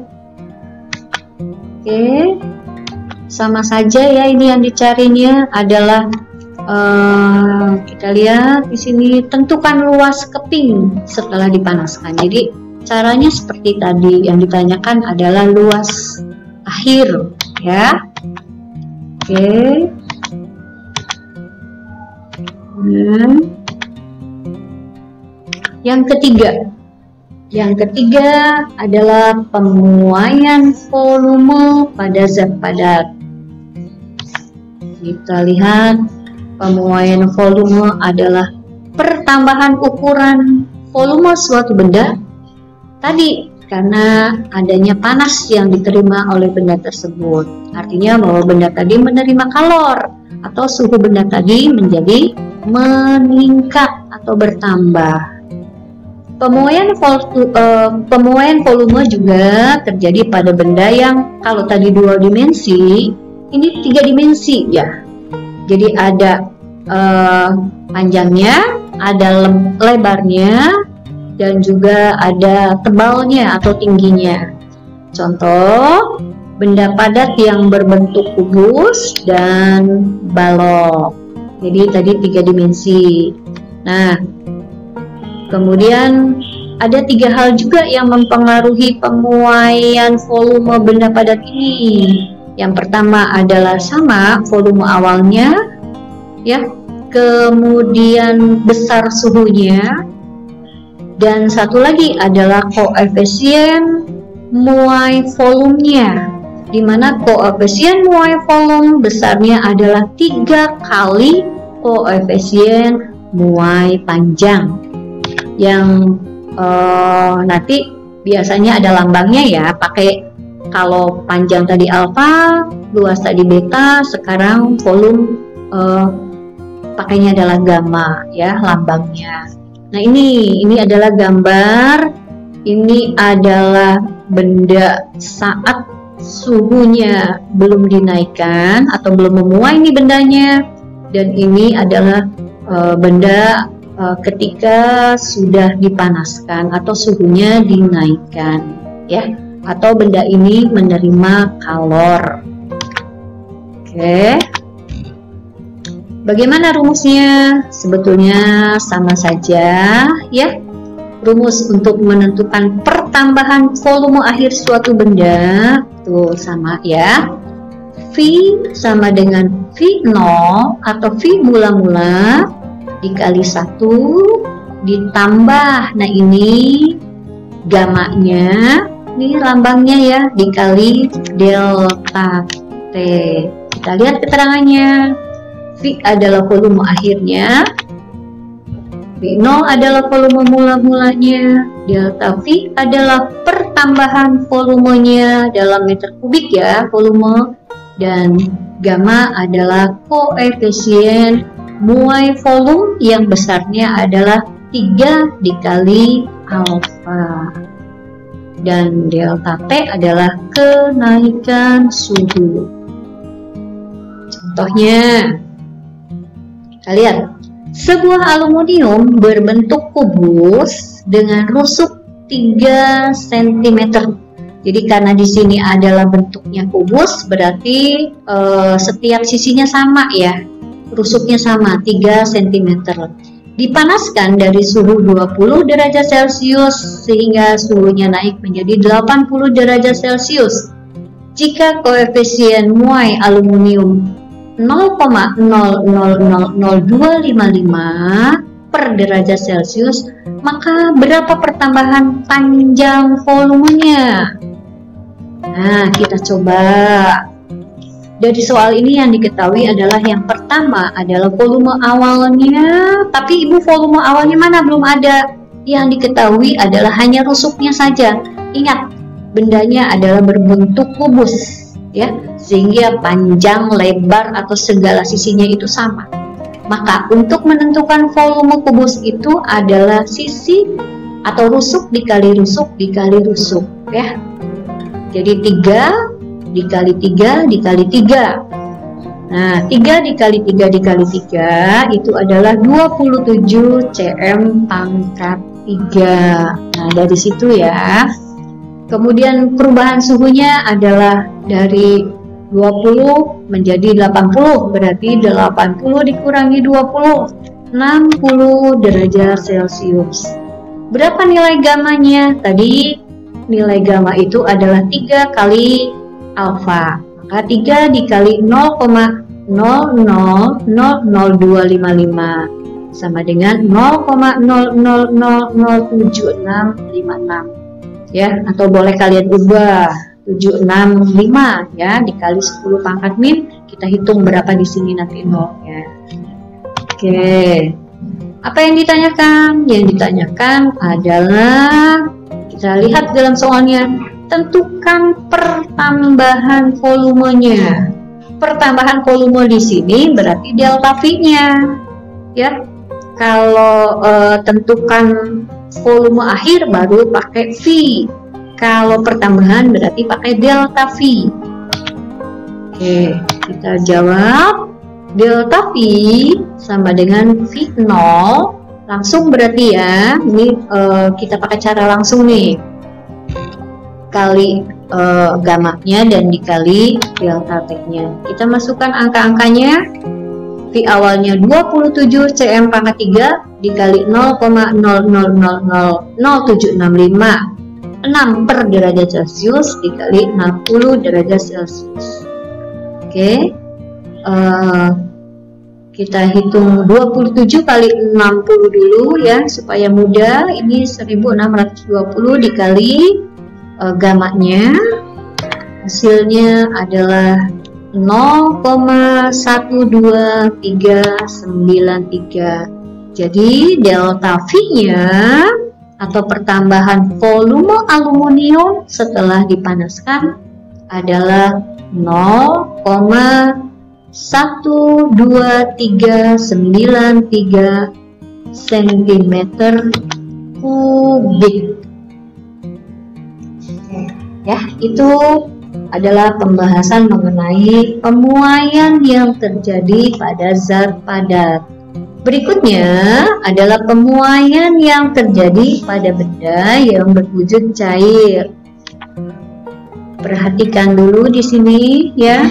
Oke, sama saja ya, ini yang dicarinya adalah uh, kita lihat di sini, tentukan luas keping setelah dipanaskan. Jadi caranya seperti tadi, yang ditanyakan adalah luas akhir ya. Oke, nah, yang ketiga, yang ketiga adalah pemuaian volume pada zat padat. Kita lihat, pemuaian volume adalah pertambahan ukuran volume suatu benda tadi karena adanya panas yang diterima oleh benda tersebut. Artinya bahwa benda tadi menerima kalor atau suhu benda tadi menjadi meningkat atau bertambah. Pemuaian, vol uh, pemuaian volume juga terjadi pada benda yang kalau tadi dua dimensi, ini tiga dimensi ya. Jadi ada uh, panjangnya, ada lebarnya, dan juga ada tebalnya atau tingginya. Contoh, benda padat yang berbentuk kubus dan balok. Jadi tadi tiga dimensi. Nah, kemudian ada tiga hal juga yang mempengaruhi pemuaian volume benda padat ini. Yang pertama adalah sama volume awalnya, ya. Kemudian besar suhunya. Dan satu lagi adalah koefisien muai volumenya, di mana koefisien muai volume besarnya adalah tiga kali koefisien muai panjang, yang uh, nanti biasanya ada lambangnya ya, pakai kalau panjang tadi alfa, luas tadi beta, sekarang volume uh, pakainya adalah gamma ya lambangnya. Nah ini, ini adalah gambar, ini adalah benda saat suhunya belum dinaikkan atau belum memuai ini bendanya, dan ini adalah e, benda e, ketika sudah dipanaskan atau suhunya dinaikkan ya, atau benda ini menerima kalor. Oke. Bagaimana rumusnya? Sebetulnya sama saja ya. Rumus untuk menentukan pertambahan volume akhir suatu benda itu sama ya. V sama dengan V nol atau V mula-mula dikali satu ditambah, nah ini gamanya, ini lambangnya ya, dikali delta T. Kita lihat keterangannya. V adalah volume akhirnya, V nol adalah volume mula-mulanya, delta V adalah pertambahan volumenya dalam meter kubik ya, volume, dan gamma adalah koefisien muai volume yang besarnya adalah tiga dikali alfa, dan delta T adalah kenaikan suhu. Contohnya, kita lihat, Sebuah aluminium berbentuk kubus dengan rusuk tiga sentimeter. Jadi karena di sini adalah bentuknya kubus, berarti eh, setiap sisinya sama ya, rusuknya sama tiga sentimeter. Dipanaskan dari suhu dua puluh derajat Celcius sehingga suhunya naik menjadi delapan puluh derajat Celcius. Jika koefisien muai aluminium nol koma nol nol nol nol dua lima lima per derajat Celcius, maka berapa pertambahan panjang volumenya? Nah, kita coba. Dari soal ini yang diketahui adalah yang pertama adalah volume awalnya, tapi ibu volume awalnya mana? Belum ada. Yang diketahui adalah hanya rusuknya saja. Ingat, bendanya adalah berbentuk kubus, ya, sehingga panjang, lebar atau segala sisinya itu sama. Maka untuk menentukan volume kubus itu adalah sisi atau rusuk dikali rusuk dikali rusuk, ya. Jadi tiga dikali tiga dikali tiga. Nah, tiga dikali tiga dikali tiga itu adalah dua puluh tujuh cm pangkat tiga. Nah, dari situ ya. Kemudian perubahan suhunya adalah dari dua puluh menjadi delapan puluh, berarti delapan puluh dikurangi dua puluh, enam puluh derajat Celcius. Berapa nilai gamanya? Tadi nilai gamma itu adalah tiga kali alfa, maka tiga dikali nol koma nol nol nol nol dua lima lima sama dengan nol koma nol nol nol nol tujuh enam lima enam, ya, atau boleh kalian ubah tujuh enam lima ya, dikali sepuluh pangkat min, kita hitung berapa di sini nanti nolnya. Oke, apa yang ditanyakan? Yang ditanyakan adalah, kita lihat dalam soalnya, tentukan pertambahan volumenya. Pertambahan volume di sini berarti delta V-nya, ya. Kalau e, tentukan volume akhir baru pakai V. Kalau pertambahan berarti pakai delta V. Oke, kita jawab delta V sama dengan V nol. Langsung berarti ya. Ini e, kita pakai cara langsung nih. Kali uh, gamanya dan dikali delta T-nya. Kita masukkan angka-angkanya. V awalnya dua puluh tujuh cm pangkat tiga dikali nol koma nol nol nol nol tujuh enam lima, enam per derajat Celcius dikali enam puluh derajat Celcius. Oke, uh, kita hitung dua puluh tujuh kali enam puluh dulu ya supaya mudah. Ini seribu enam ratus dua puluh dikali gamanya, hasilnya adalah nol koma satu dua tiga sembilan tiga. Jadi delta V-nya atau pertambahan volume aluminium setelah dipanaskan adalah nol koma satu dua tiga sembilan tiga sentimeter kubik. Ya, itu adalah pembahasan mengenai pemuaian yang terjadi pada zat padat. Berikutnya adalah pemuaian yang terjadi pada benda yang berwujud cair. Perhatikan dulu di sini ya.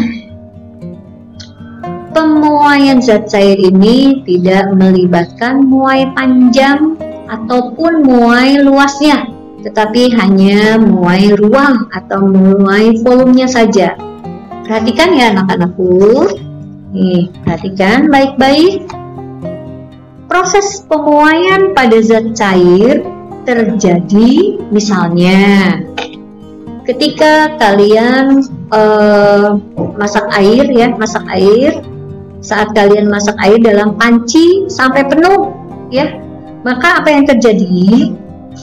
Pemuaian zat cair ini tidak melibatkan muai panjang ataupun muai luasnya, tetapi hanya muai ruang atau muai volumenya saja. Perhatikan ya anak-anakku. Nih, perhatikan baik-baik. Proses pemuaian pada zat cair terjadi misalnya ketika kalian uh, masak air ya, masak air. Saat kalian masak air dalam panci sampai penuh ya, maka apa yang terjadi?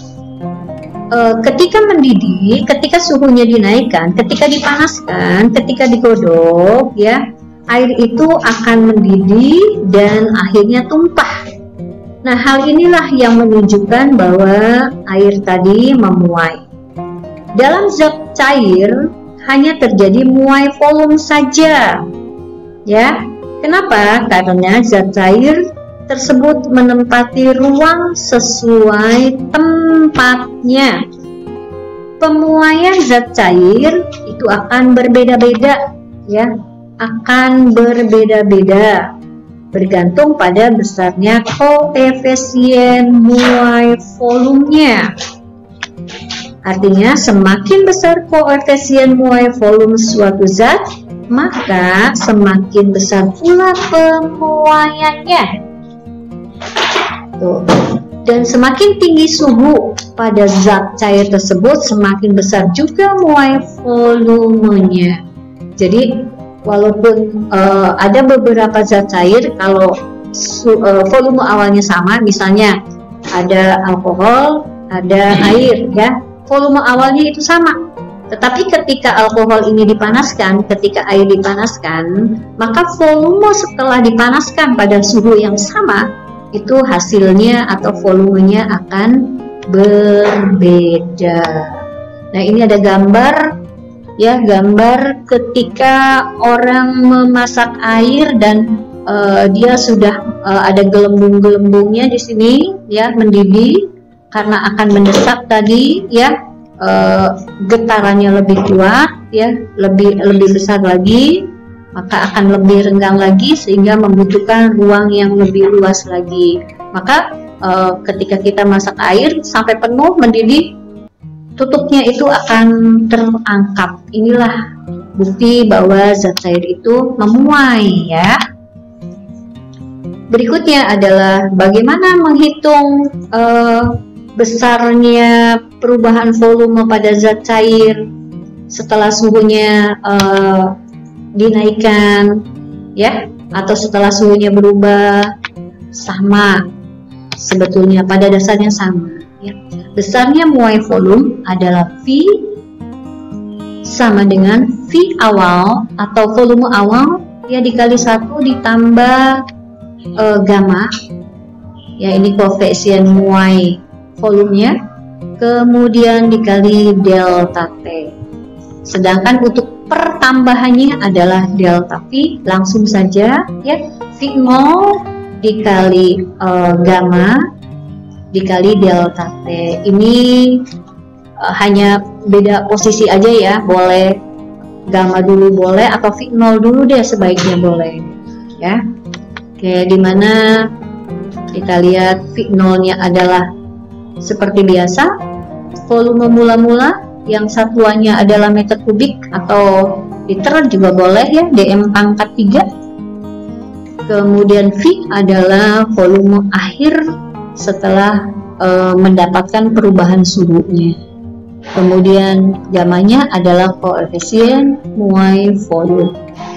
Ketika mendidih, ketika suhunya dinaikkan, ketika dipanaskan, ketika digodok, ya, air itu akan mendidih dan akhirnya tumpah. Nah, hal inilah yang menunjukkan bahwa air tadi memuai. Dalam zat cair hanya terjadi muai volume saja, ya. Kenapa? Karena zat cair tersebut menempati ruang sesuai tempatnya. Pemuaian zat cair itu akan berbeda-beda, ya, akan berbeda-beda bergantung pada besarnya koefisien muai volumenya. Artinya semakin besar koefisien muai volume suatu zat, maka semakin besar pula pemuaiannya. Tuh. Dan semakin tinggi suhu pada zat cair tersebut, semakin besar juga muai volumenya. Jadi walaupun uh, ada beberapa zat cair, kalau su, uh, volume awalnya sama, misalnya ada alkohol, ada air, ya, volume awalnya itu sama. Tetapi ketika alkohol ini dipanaskan, ketika air dipanaskan, maka volume setelah dipanaskan pada suhu yang sama, itu hasilnya atau volumenya akan berbeda. Nah, ini ada gambar, ya, gambar ketika orang memasak air dan uh, dia sudah uh, ada gelembung-gelembungnya di sini, ya, mendidih karena akan mendesak tadi, ya, uh, getarannya lebih kuat, ya, lebih lebih besar lagi, maka akan lebih renggang lagi sehingga membutuhkan ruang yang lebih luas lagi. Maka e, ketika kita masak air sampai penuh mendidih, tutupnya itu akan terangkat. Inilah bukti bahwa zat cair itu memuai, ya. Berikutnya adalah bagaimana menghitung e, besarnya perubahan volume pada zat cair setelah suhunya e, dinaikkan, ya, atau setelah suhunya berubah. Sama, sebetulnya pada dasarnya sama, ya. Besarnya muai volume adalah V sama dengan V awal atau volume awal, ya, dikali satu ditambah e, gamma, ya, ini koefisien muai volumenya, kemudian dikali delta T. Sedangkan untuk pertambahannya adalah delta V, langsung saja, ya, V nol dikali uh, gamma dikali delta T. Ini uh, hanya beda posisi aja, ya, boleh gamma dulu boleh atau V nol dulu deh, sebaiknya boleh, ya. Oke, dimana kita lihat V nol-nya adalah seperti biasa volume mula-mula yang satuannya adalah meter kubik atau liter juga boleh, ya, dm pangkat tiga. Kemudian V adalah volume akhir setelah e, mendapatkan perubahan suhunya. Kemudian gamanya adalah koefisien muai volume.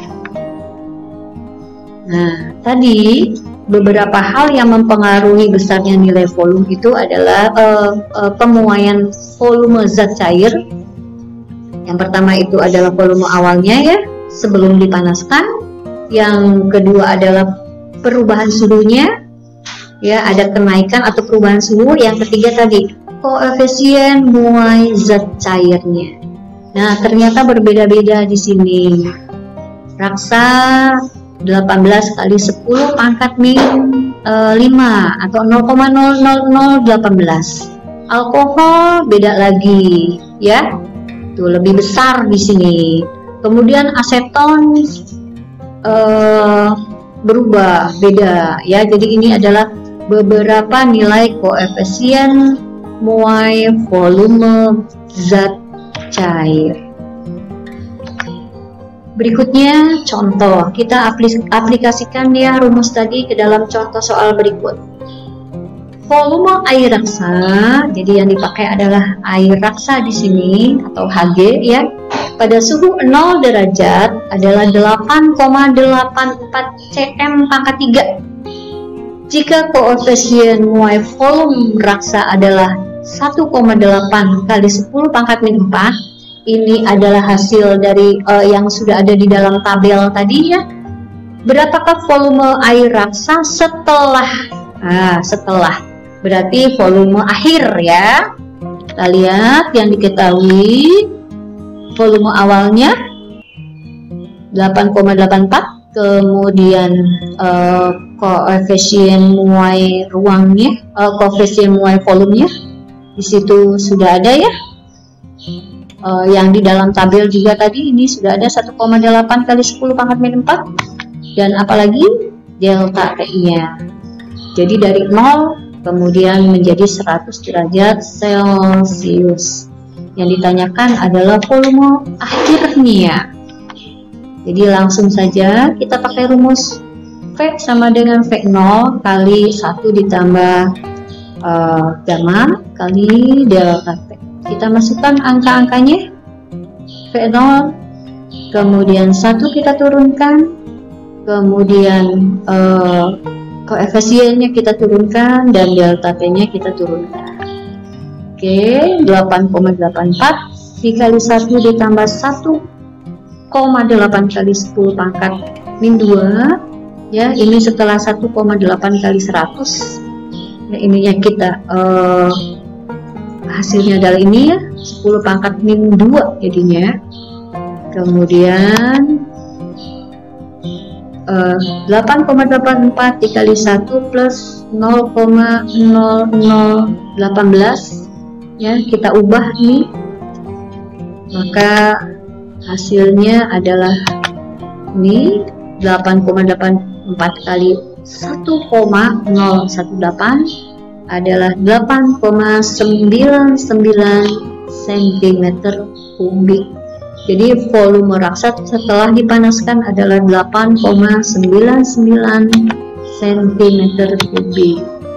Nah, tadi beberapa hal yang mempengaruhi besarnya nilai volume itu adalah uh, uh, pemuaian volume zat cair. Yang pertama itu adalah volume awalnya, ya, sebelum dipanaskan. Yang kedua adalah perubahan suhunya, ya, ada kenaikan atau perubahan suhu. Yang ketiga tadi koefisien muai zat cairnya. Nah, ternyata berbeda-beda di sini. Raksa delapan belas kali sepuluh pangkat min e, lima atau nol koma nol nol nol satu delapan. Alkohol beda lagi, ya, tuh lebih besar di sini. Kemudian aseton e, berubah, beda, ya. Jadi ini adalah beberapa nilai koefisien muai volume zat cair. Berikutnya contoh, kita aplikasikan, ya, rumus tadi ke dalam contoh soal berikut. Volume air raksa, jadi yang dipakai adalah air raksa di sini atau H G, ya, pada suhu nol derajat adalah delapan koma delapan empat cm pangkat tiga. Jika koefisien muai volume raksa adalah satu koma delapan kali sepuluh pangkat min empat, ini adalah hasil dari uh, yang sudah ada di dalam tabel tadi, ya. Berapakah volume air raksa setelah ah, setelah berarti volume akhir, ya. Kita lihat yang diketahui volume awalnya delapan koma delapan empat kemudian uh, koefisien muai ruangnya, uh, koefisien muai volumenya di situ sudah ada ya. Uh, yang di dalam tabel juga tadi ini sudah ada satu koma delapan kali sepuluh pangkat min empat, dan apalagi delta T-nya. Jadi dari nol kemudian menjadi seratus derajat Celcius. Yang ditanyakan adalah volume akhirnya. Jadi langsung saja kita pakai rumus V sama dengan V nol kali satu ditambah uh, gamma kali delta T. Kita masukkan angka-angkanya. V nol, kemudian satu kita turunkan, kemudian uh, koefisiennya kita turunkan, dan delta T-nya kita turunkan. Oke, delapan koma delapan empat dikali satu ditambah satu koma delapan kali sepuluh pangkat min dua, ya, ini setelah satu koma delapan kali seratus, ya, ininya kita uh, hasilnya adalah ini ya, sepuluh pangkat min dua jadinya. Kemudian uh, delapan koma delapan empat dikali satu plus nol koma nol nol satu delapan, ya, kita ubah nih, maka hasilnya adalah ini delapan koma delapan empat kali satu koma nol satu delapan adalah delapan koma sembilan sembilan sentimeter kubik. Jadi volume raksa setelah dipanaskan adalah delapan koma sembilan sembilan sentimeter kubik.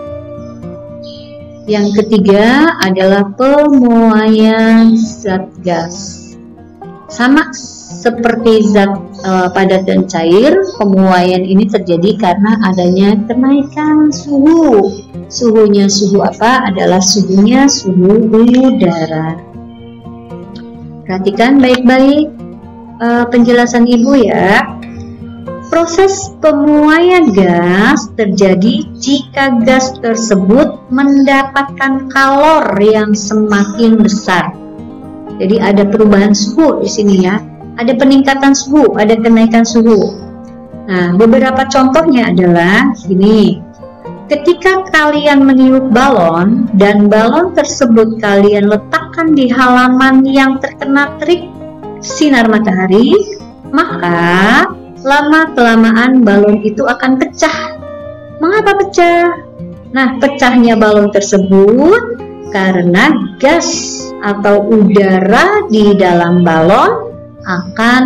Yang ketiga adalah pemuaian zat gas. Sama seperti zat uh, padat dan cair, pemuaian ini terjadi karena adanya kenaikan suhu. Suhunya suhu apa? Adalah suhunya suhu udara. Perhatikan baik-baik uh, penjelasan ibu ya. Proses pemuaian gas terjadi jika gas tersebut mendapatkan kalor yang semakin besar. Jadi ada perubahan suhu di sini ya, ada peningkatan suhu, ada kenaikan suhu. Nah, beberapa contohnya adalah gini. Ketika kalian meniup balon dan balon tersebut kalian letakkan di halaman yang terkena terik sinar matahari, maka lama-kelamaan balon itu akan pecah. Mengapa pecah? Nah, pecahnya balon tersebut karena gas atau udara di dalam balon akan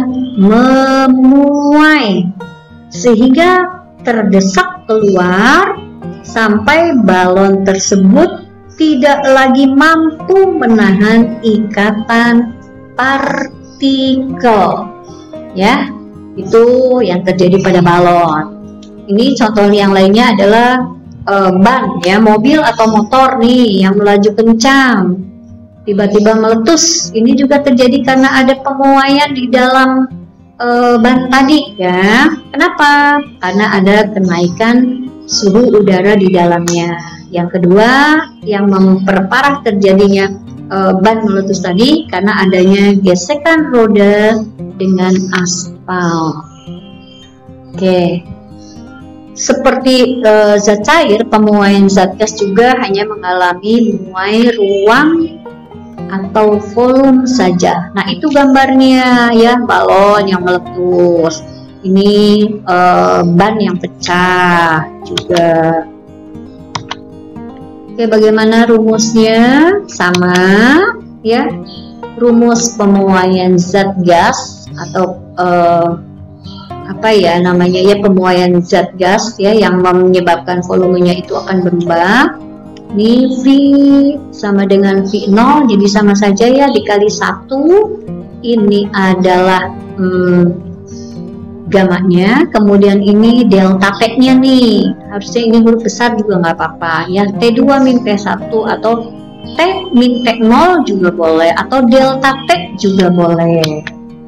memuai sehingga terdesak keluar sampai balon tersebut tidak lagi mampu menahan ikatan partikel, ya. Itu yang terjadi pada balon. Ini contoh yang lainnya adalah e, ban, ya, mobil atau motor nih yang melaju kencang tiba-tiba meletus. Ini juga terjadi karena ada pemuaian di dalam e, ban tadi, ya. Kenapa? Karena ada kenaikan suhu udara di dalamnya. Yang kedua, yang memperparah terjadinya e, ban meletus tadi karena adanya gesekan roda dengan aspal. Oke, seperti e, zat cair, pemuaian zat gas juga hanya mengalami muai ruang atau volume saja. Nah, itu gambarnya ya, balon yang meletus. Ini e, ban yang pecah juga. Oke, bagaimana rumusnya? Sama ya, rumus pemuaian zat gas atau uh, apa ya namanya ya, pemuaian zat gas ya yang menyebabkan volumenya itu akan berubah. Ini V sama dengan V nol, jadi sama saja ya, dikali satu. Ini adalah hmm, gamanya, kemudian ini delta T-nya nih, harusnya ini huruf besar juga nggak apa-apa ya, T dua min T satu atau T min T nol juga boleh, atau delta T juga boleh.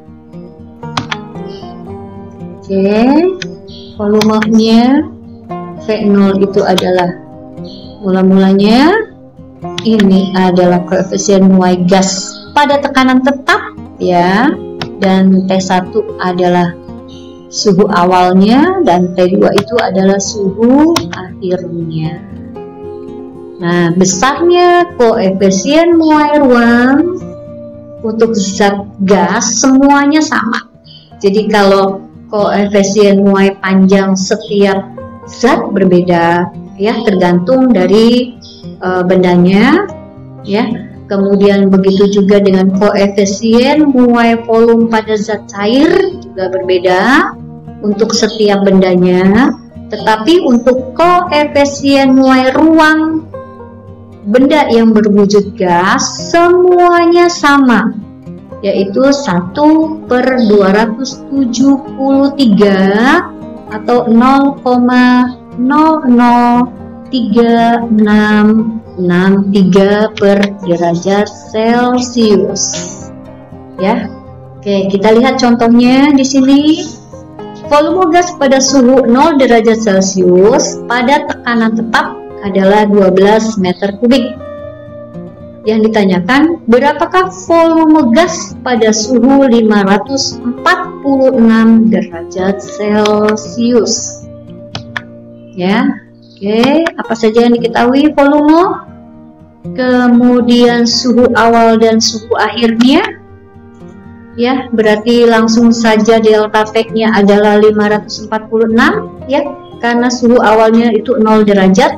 Oke, volumenya V nol itu adalah mula-mulanya, ini adalah koefisien muai gas pada tekanan tetap ya, dan T satu adalah suhu awalnya, dan T dua itu adalah suhu akhirnya. Nah, besarnya koefisien muai ruang untuk zat gas semuanya sama. Jadi kalau koefisien muai panjang setiap zat berbeda, ya, tergantung dari uh, bendanya, ya. Kemudian begitu juga dengan koefisien muai volume pada zat cair juga berbeda untuk setiap bendanya, tetapi untuk koefisien muai ruang benda yang berwujud gas semuanya sama, yaitu satu per dua ratus tujuh puluh tiga atau nol koma nol nol tiga enam enam tiga per derajat Celcius. Ya. Oke, kita lihat contohnya di sini. Volume gas pada suhu nol derajat Celcius pada tekanan tetap adalah dua belas meter kubik. Yang ditanyakan, berapakah volume gas pada suhu lima ratus empat puluh enam derajat Celcius? Ya. Oke, apa saja yang diketahui volume, kemudian suhu awal dan suhu akhirnya, ya, berarti langsung saja delta T-nya adalah lima ratus empat puluh enam, ya, karena suhu awalnya itu nol derajat.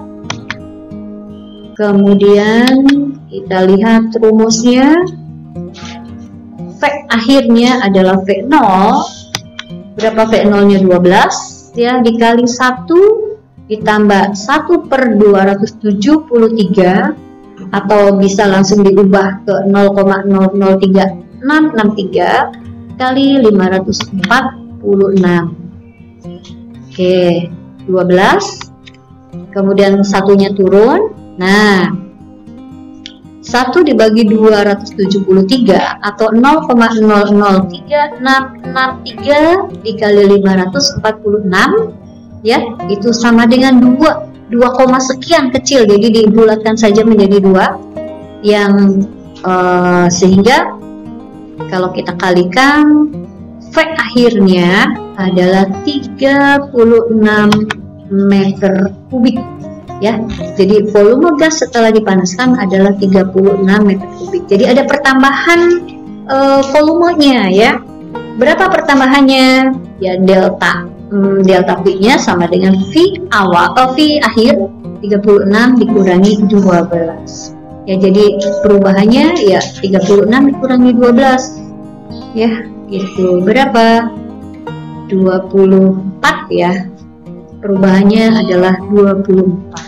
Kemudian kita lihat rumusnya, V akhirnya adalah V nol, berapa V nol-nya? dua belas, ya, dikali satu ditambah satu per dua ratus tujuh puluh tiga, atau bisa langsung diubah ke nol koma nol nol tiga enam enam tiga kali lima ratus empat puluh enam. Oke, dua belas, kemudian satunya turun. Nah, satu dibagi dua ratus tujuh puluh tiga atau nol koma nol nol tiga enam enam tiga dikali lima ratus empat puluh enam, ya, itu sama dengan dua, dua koma sekian kecil, jadi dibulatkan saja menjadi dua, yang uh, sehingga kalau kita kalikan V akhirnya adalah tiga puluh enam meter kubik, ya. Jadi volume gas setelah dipanaskan adalah tiga puluh enam meter kubik. Jadi ada pertambahan uh, volumenya, ya. Berapa pertambahannya? Ya, delta delta V-nya sama dengan V awal, oh, V akhir tiga puluh enam dikurangi dua belas. Ya, jadi perubahannya ya tiga puluh enam dikurangi dua belas. Ya, gitu. Berapa? dua puluh empat, ya. Perubahannya adalah dua puluh empat.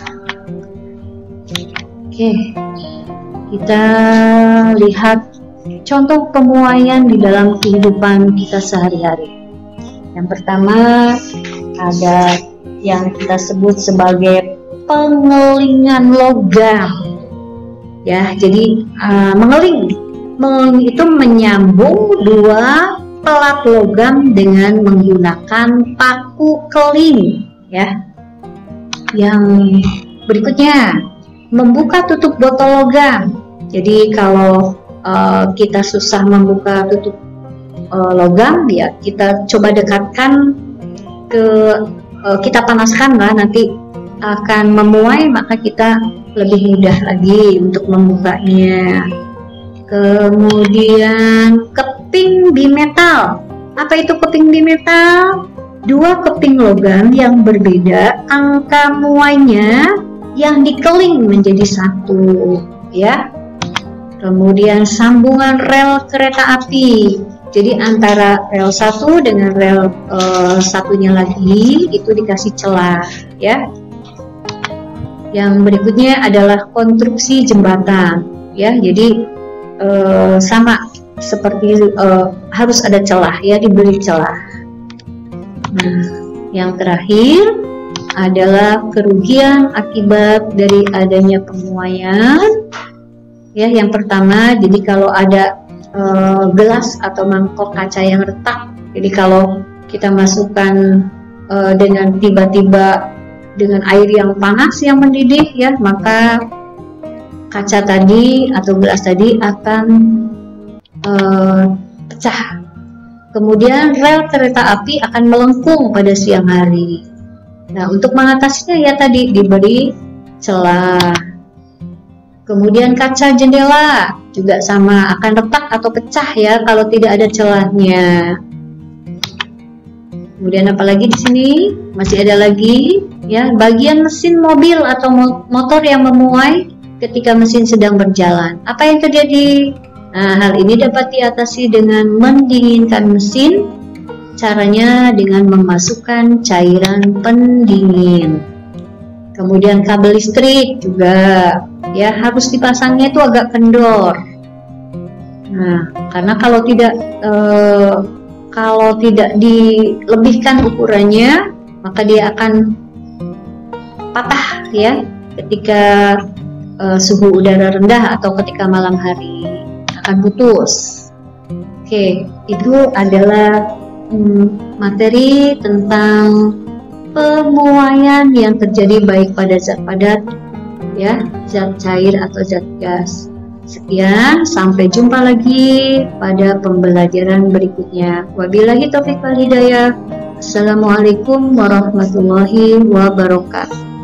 Oke. Kita lihat contoh pemuaian di dalam kehidupan kita sehari-hari. Yang pertama ada yang kita sebut sebagai pengelingan logam. Ya, jadi uh, mengeling, mengeling itu menyambung dua pelat logam dengan menggunakan paku keling. Ya, yang berikutnya membuka tutup botol logam. Jadi kalau uh, kita susah membuka tutup logam, ya kita coba dekatkan ke uh, kita panaskan lah, nanti akan memuai, maka kita lebih mudah lagi untuk membukanya. Kemudian keping bimetal. Apa itu keping bimetal? Dua keping logam yang berbeda angka muainya yang dikeling menjadi satu, ya. Kemudian sambungan rel kereta api. Jadi antara rel satu dengan rel uh, satunya lagi itu dikasih celah, ya. Yang berikutnya adalah konstruksi jembatan, ya. Jadi uh, sama seperti uh, harus ada celah, ya, diberi celah. Nah, yang terakhir adalah kerugian akibat dari adanya pemuaian. Ya, yang pertama, jadi kalau ada Uh, gelas atau mangkok kaca yang retak, jadi kalau kita masukkan uh, dengan tiba-tiba dengan air yang panas yang mendidih, ya, maka kaca tadi atau gelas tadi akan uh, pecah. Kemudian rel kereta api akan melengkung pada siang hari. Nah, untuk mengatasinya ya tadi diberi celah. Kemudian kaca jendela juga sama, akan retak atau pecah ya kalau tidak ada celahnya. Kemudian apalagi di sini masih ada lagi ya, bagian mesin mobil atau motor yang memuai ketika mesin sedang berjalan. Apa yang terjadi? Nah, hal ini dapat diatasi dengan mendinginkan mesin. Caranya dengan memasukkan cairan pendingin. Kemudian kabel listrik juga ya harus dipasangnya itu agak kendor. Nah, karena kalau tidak eh, kalau tidak dilebihkan ukurannya, maka dia akan patah ya ketika uh, suhu udara rendah atau ketika malam hari, akan putus. Oke, itu adalah hmm, materi tentang pemuaian yang terjadi baik pada zat padat, ya, zat cair atau zat gas. Sekian, sampai jumpa lagi pada pembelajaran berikutnya. Wabillahi taufiq wal hidayah. Assalamualaikum warahmatullahi wabarakatuh.